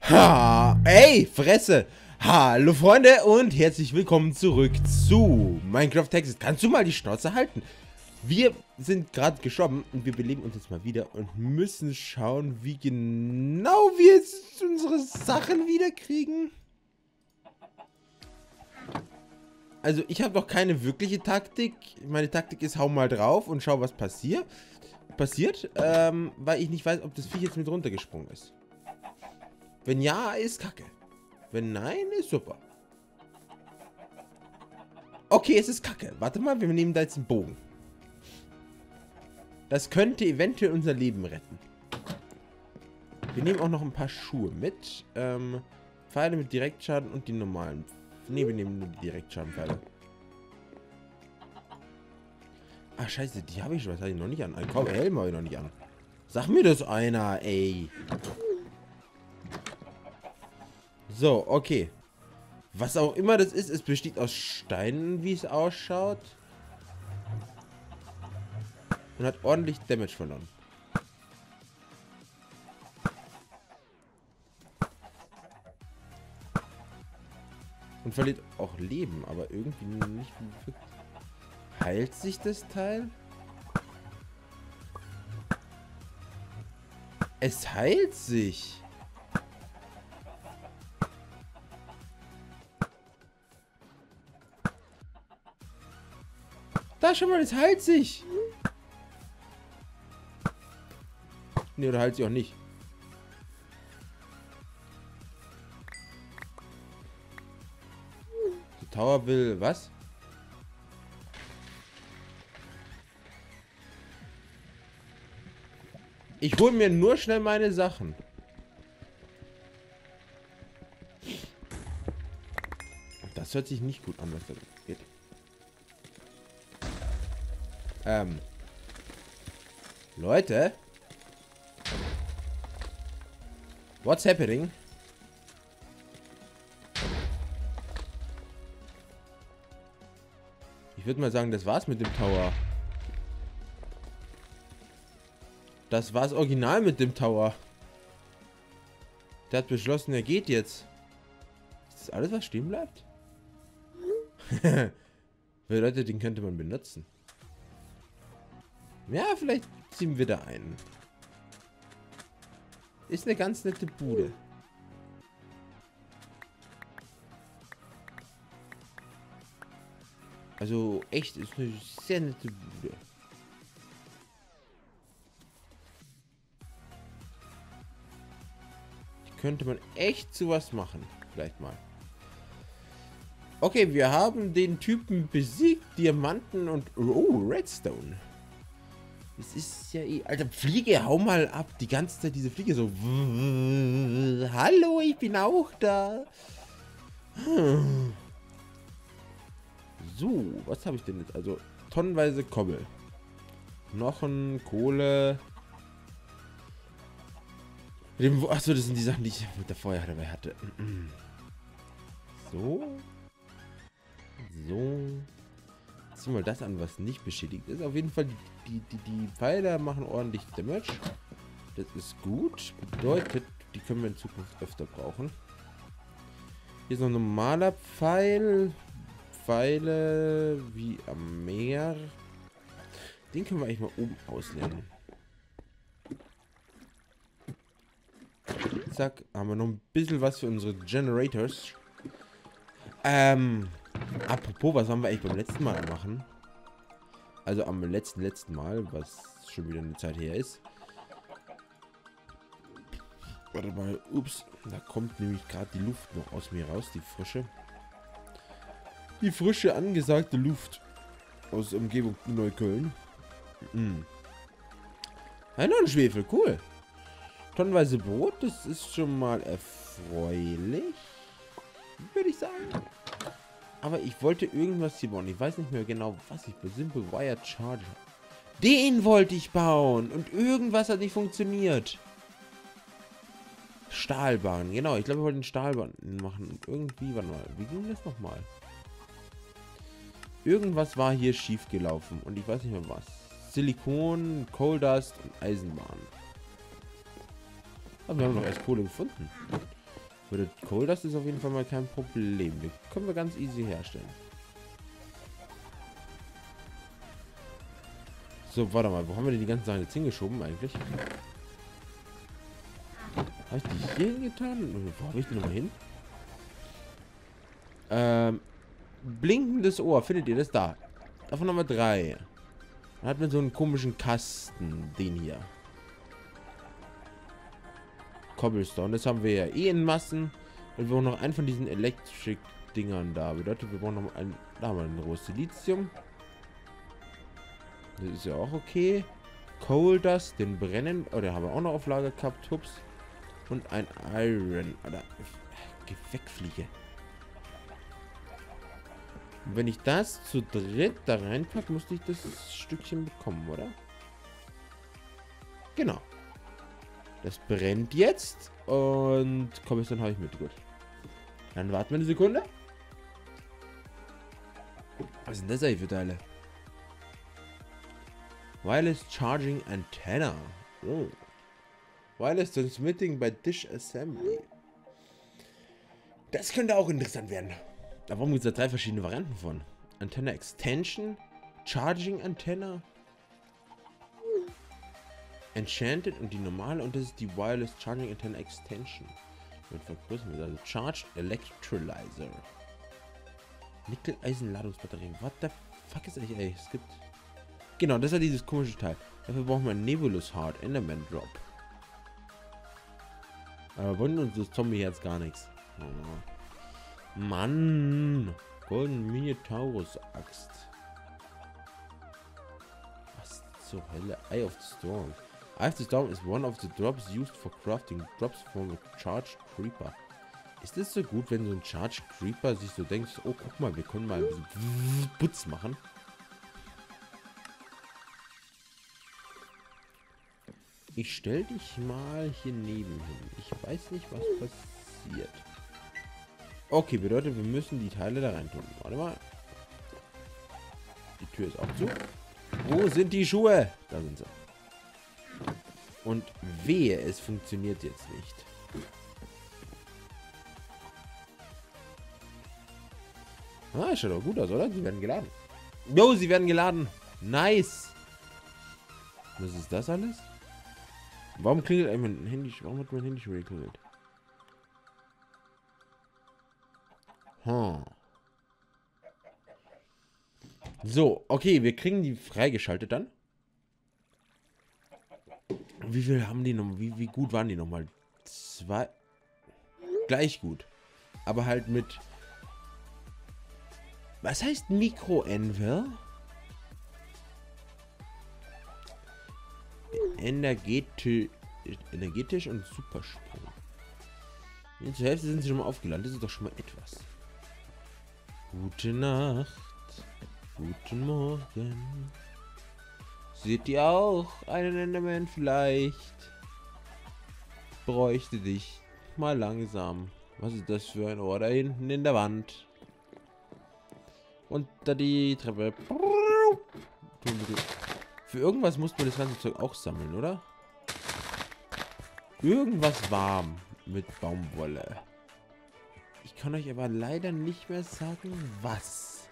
Ha, ey, Fresse! Hallo Freunde und herzlich willkommen zurück zu Minecraft Texas. Kannst du mal die Schnauze halten? Wir sind gerade gestorben und wir beleben uns jetzt mal wieder und müssen schauen, wie genau wir jetzt unsere Sachen wieder kriegen. Also ich habe noch keine wirkliche Taktik. Meine Taktik ist, hau mal drauf und schau, was passiert, weil ich nicht weiß, ob das Viech jetzt mit runtergesprungen ist. Wenn ja, ist kacke. Wenn nein, ist super. Okay, es ist kacke. Warte mal, wir nehmen da jetzt einen Bogen. Das könnte eventuell unser Leben retten. Wir nehmen auch noch ein paar Schuhe mit. Pfeile mit Direktschaden und die normalen. Ne, wir nehmen nur die Direktschadenpfeile. Ah, scheiße, die habe ich schon. Was habe ich noch nicht an? Komm, Helm habe ich noch nicht an. Sag mir das einer, ey. So, okay. Was auch immer das ist, es besteht aus Steinen, wie es ausschaut. Und hat ordentlich Damage verloren. Und verliert auch Leben, aber irgendwie nicht wirklich. Heilt sich das Teil? Es heilt sich. Da, schau mal, das heilt sich. Ne, oder heilt sich auch nicht. Die Tower will was? Ich hole mir nur schnell meine Sachen. Das hört sich nicht gut an, was da geht. Leute? What's happening? Ich würde mal sagen, das war's mit dem Tower. Das war's original mit dem Tower. Der hat beschlossen, er geht jetzt. Ist das alles, was stehen bleibt? Weil Leute, den könnte man benutzen. Ja, vielleicht ziehen wir da ein. Ist eine ganz nette Bude. Also echt, ist eine sehr nette Bude. Die könnte man echt zu was machen. Vielleicht mal. Okay, wir haben den Typen besiegt. Diamanten und... Oh, Redstone. Das ist ja eh... Alter, Fliege, hau mal ab. Die ganze Zeit diese Fliege so... Hallo, ich bin auch da. So, was habe ich denn jetzt? Also, tonnenweise Kobbel. Knochen, Kohle. Achso, das sind die Sachen, die ich mit der Feuer dabei hatte. So. So. Zieh mal das an, was nicht beschädigt ist. Auf jeden Fall, die Pfeile machen ordentlich Damage. Das ist gut. Bedeutet, die können wir in Zukunft öfter brauchen. Hier ist noch ein normaler Pfeil. Pfeile wie am Meer. Den können wir eigentlich mal oben auslernen. Zack, haben wir noch ein bisschen was für unsere Generators. Apropos, was haben wir eigentlich beim letzten Mal machen? Also am letzten Mal, was schon wieder eine Zeit her ist. Warte mal, ups, da kommt nämlich gerade die Luft noch aus mir raus, die frische. Die frische, angesagte Luft aus der Umgebung Neukölln. Ja, noch ein Schwefel, cool. Tonnenweise Brot, das ist schon mal erfreulich, würde ich sagen. Aber ich wollte irgendwas hier bauen. Ich weiß nicht mehr genau, was ich bei Simple Wired Charger. Den wollte ich bauen und irgendwas hat nicht funktioniert. Stahlbahn, genau. Ich glaube, wir wollten Stahlbahn machen. Und irgendwie, warte mal, wie ging das nochmal? Irgendwas war hier schief gelaufen und ich weiß nicht mehr was. Silikon, Coal Dust und Eisenbahn. Aber wir haben noch erst Kohle gefunden. Für das Coal, das ist auf jeden Fall mal kein Problem. Den können wir ganz easy herstellen. So, warte mal. Wo haben wir denn die ganzen Sachen jetzt hingeschoben eigentlich? Habe ich die hier hingetan? Wo habe ich die nochmal hin? Blinkendes Ohr. Findet ihr das da? Davon haben wir 3. Dann hat man so einen komischen Kasten. Den hier. Cobblestone. Das haben wir ja eh in Massen. Und wir brauchen noch einen von diesen Electric-Dingern da. Bedeutet, wir brauchen noch einen. Da haben wir ein rohes Silizium. Das ist ja auch okay. Coal Dust, den brennen. Oh, den haben wir auch noch auf Lager gehabt. Hups. Und ein Iron. Oder. Geh weg, Fliege. Und wenn ich das zu dritt da reinpacke, musste ich das Stückchen bekommen, oder? Genau. Das brennt jetzt. Und Cobblestone habe ich mit. Gut. Dann warten wir eine Sekunde. Was sind das eigentlich für Teile? Wireless Charging Antenna. Oh. Wireless Transmitting by Dish Assembly. Das könnte auch interessant werden. Aber warum gibt es da 3 verschiedene Varianten von? Antenna Extension, Charging Antenna, Enchanted und die normale, und das ist die Wireless Charging Antenna Extension. Mit vergrößern wir also Charged Electrolyzer. Nickel-Eisen-Ladungsbatterien. What the fuck ist eigentlich, ey? Es gibt. Genau, das ist ja dieses komische Teil. Dafür brauchen wir einen Nebulous Heart, Enderman Drop. Aber wollen uns das Zombie-Herz gar nichts. Oh. Mann! Golden Minotaurus Axt. Was zur Hölle? Eye of the Storm. Eye of the Storm is one of the drops used for crafting. Drops from a Charged Creeper. Ist das so gut, wenn so ein Charged Creeper sich so denkt, oh guck mal, wir können mal ein bisschen Putz machen? Ich stell dich mal hier neben hin. Ich weiß nicht, was passiert. Okay, bedeutet, wir müssen die Teile da rein tun. Warte mal. Die Tür ist auch zu. Wo sind die Schuhe? Da sind sie. Und wehe, es funktioniert jetzt nicht. Ah, schaut doch gut aus, oder? Sie werden geladen. Jo, sie werden geladen. Nice. Was ist das alles? Warum klingelt mein Handy? Warum hat mein Handy schon wieder geklingelt? So, okay, wir kriegen die freigeschaltet dann. Wie viel haben die noch? Wie gut waren die nochmal? 2. Gleich gut. Aber halt mit. Was heißt Mikro-Anvil? Energetisch und Supersprung. Zur Hälfte sind sie schon mal aufgeladen. Das ist doch schon mal etwas. Gute Nacht. Guten Morgen. Seht ihr auch einen Enderman vielleicht? Bräuchte dich mal langsam. Was ist das für ein Ohr da hinten in der Wand? Und da die Treppe. Für irgendwas muss man das ganze Zeug auch sammeln, oder? Irgendwas warm mit Baumwolle. Ich kann euch aber leider nicht mehr sagen, was.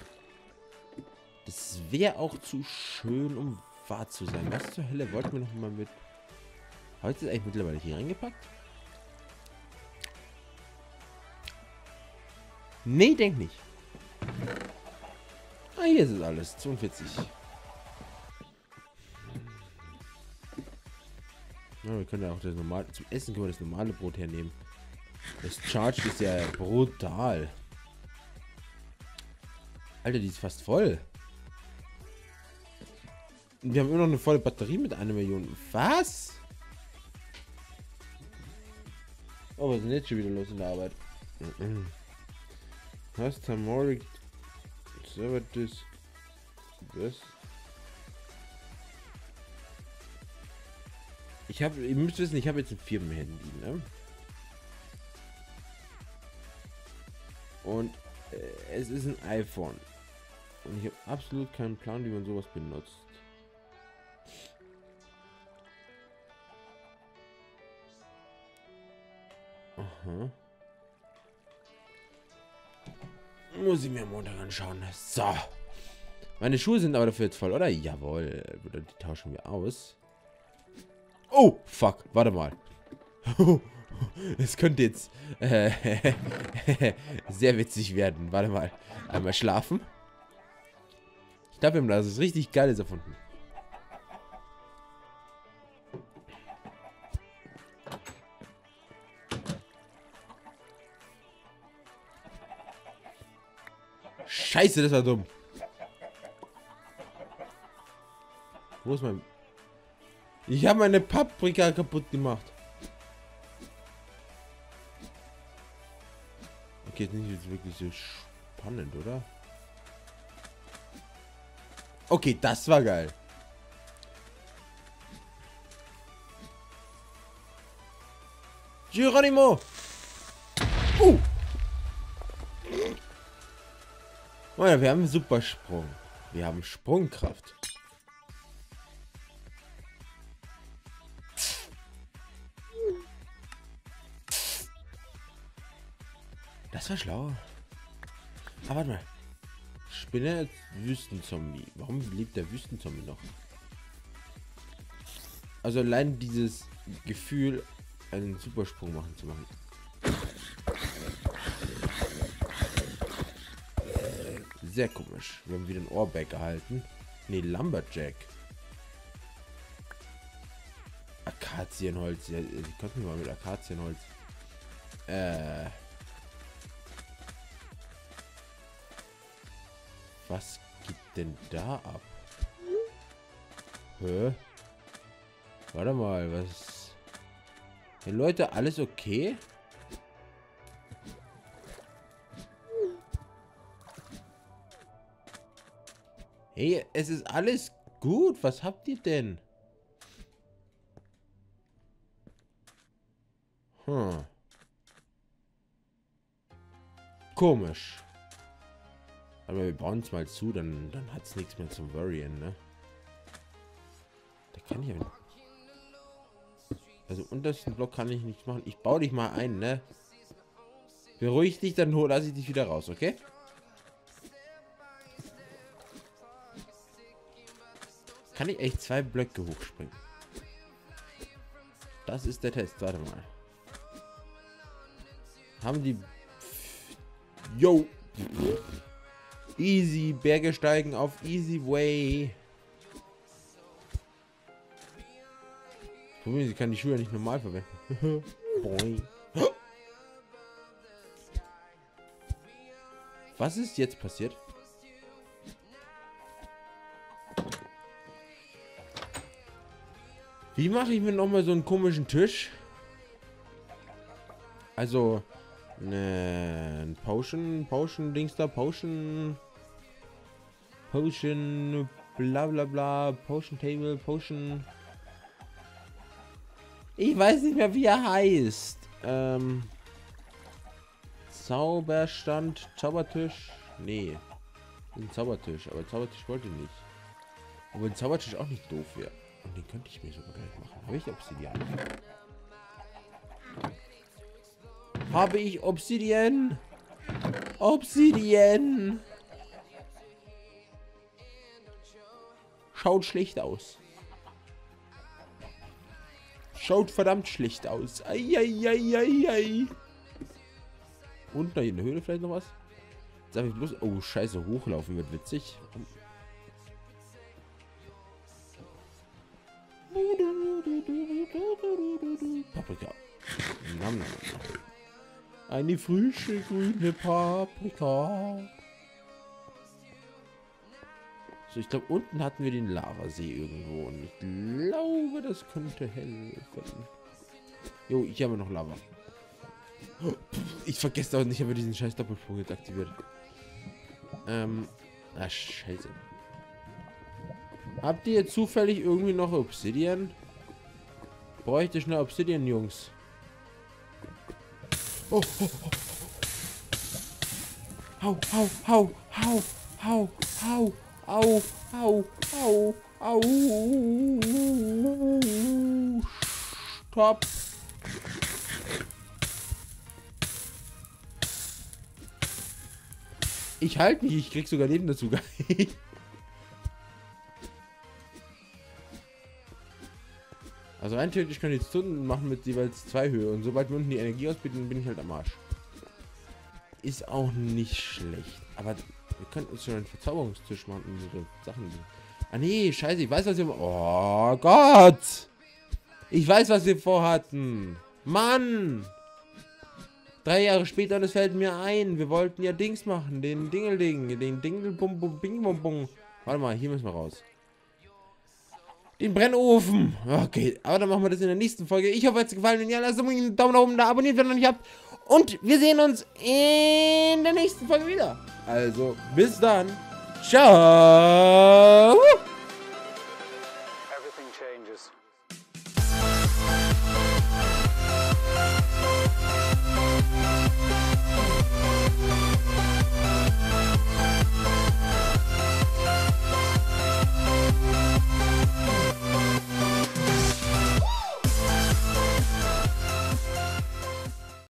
Das wäre auch zu schön, um wahr zu sein. Was zur Hölle wollten wir noch mal mit... Habe ich das eigentlich mittlerweile hier reingepackt? Nee, denk nicht. Ah, hier ist es alles. 42. Ja, wir können ja auch das normale... Zum Essen können wir das normale Brot hernehmen. Das Charge ist ja brutal. Alter, die ist fast voll. Wir haben immer noch eine volle Batterie mit 1 Million. Was? Oh, was ist denn jetzt schon wieder los in der Arbeit? Hast du morgen Service? Was? Ihr müsst wissen, ich habe jetzt ein Firmenhandy, ne? Und es ist ein iPhone. Und ich habe absolut keinen Plan, wie man sowas benutzt. Aha. Muss ich mir am Montag anschauen. So. Meine Schuhe sind aber dafür jetzt voll, oder? Jawohl. Oder die tauschen wir aus. Oh, fuck. Warte mal. Es könnte jetzt sehr witzig werden. Warte mal. Einmal schlafen. Ich glaube, wir haben da was richtig Geiles erfunden. Scheiße, das war dumm. Wo ist mein... Ich habe meine Paprika kaputt gemacht. Okay, ist nicht jetzt wirklich so spannend, oder? Okay, das war geil. Geronimo! Oh ja, wir haben einen Supersprung. Wir haben Sprungkraft. Das war schlau. Aber warte mal. Spinne, Wüstenzombie. Warum lebt der Wüstenzombie noch? Also allein dieses Gefühl, einen Supersprung zu machen. Sehr komisch. Wir haben wieder ein Ohrback gehalten. Ne, Lumberjack. Akazienholz. Ja, die konnten wir mal mit Akazienholz. Was geht denn da ab? Hä? Warte mal, was... Hey Leute, alles okay? Hey, es ist alles gut. Was habt ihr denn? Komisch. Aber wir bauen es mal zu, dann hat es nichts mehr zum Worrien, ne? Da kann ich ja... Also untersten Block kann ich nichts machen. Ich baue dich mal ein, ne? Beruhig dich, dann lasse ich dich wieder raus, okay? Kann ich echt 2 Blöcke hochspringen? Das ist der Test. Warte mal. Haben die... Yo! Easy. Berge steigen auf easy way. Sie kann die Schuhe nicht normal verwenden. Boing. Was ist jetzt passiert? Wie mache ich mir noch mal so einen komischen Tisch? Also, ne, Potion, Dings da, Potion, bla bla bla, Potion Table, Potion. Ich weiß nicht mehr, wie er heißt. Zauberstand, Zaubertisch. Nee, ein Zaubertisch, aber Zaubertisch wollte ich nicht. Obwohl ein Zaubertisch auch nicht doof wäre. Und den könnte ich mir sogar gleich machen. Habe ich Obsidian? Habe ich Obsidian? Obsidian! Schaut schlecht aus. Schaut verdammt schlecht aus. Eieieiei. Und da in der Höhle vielleicht noch was? Sag ich bloß. Oh, scheiße, hochlaufen wird witzig. Paprika. Nam, nam. Eine frische grüne Paprika. So, ich glaube, unten hatten wir den Lavasee irgendwo. Und ich glaube, das könnte helfen. Jo, ich habe noch Lava. Ich vergesse auch nicht, aber diesen scheiß Doppelsprung jetzt aktiviert. Scheiße. Habt ihr zufällig irgendwie noch Obsidian? Bräuchte schnell Obsidian, Jungs. Oh, oh, oh. Hau, hau, hau, hau, hau, hau, au, au, au, au. Stopp. Ich halte mich, ich krieg sogar Leben dazu. Also rein theoretisch kann ich jetzt Stunden machen mit jeweils 2 Höhe. Und sobald wir unten die Energie ausbilden, bin ich halt am Arsch. Ist auch nicht schlecht. Aber wir könnten uns schon einen Verzauberungstisch machen und so Sachen. Ah nee, scheiße, ich weiß, was wir... Oh Gott! Ich weiß, was wir vorhatten. Mann! 3 Jahre später, und es fällt mir ein. Wir wollten ja Dings machen. Den Dingelding. Den Dingelbum-Bum-Bing-Bum-Bum. Warte mal, hier müssen wir raus. Den Brennofen. Okay, aber dann machen wir das in der nächsten Folge. Ich hoffe, es hat euch gefallen. Wenn ja, lasst einen Daumen nach oben da, abonniert, wenn ihr noch nicht habt. Und wir sehen uns in der nächsten Folge wieder. Also, bis dann. Ciao.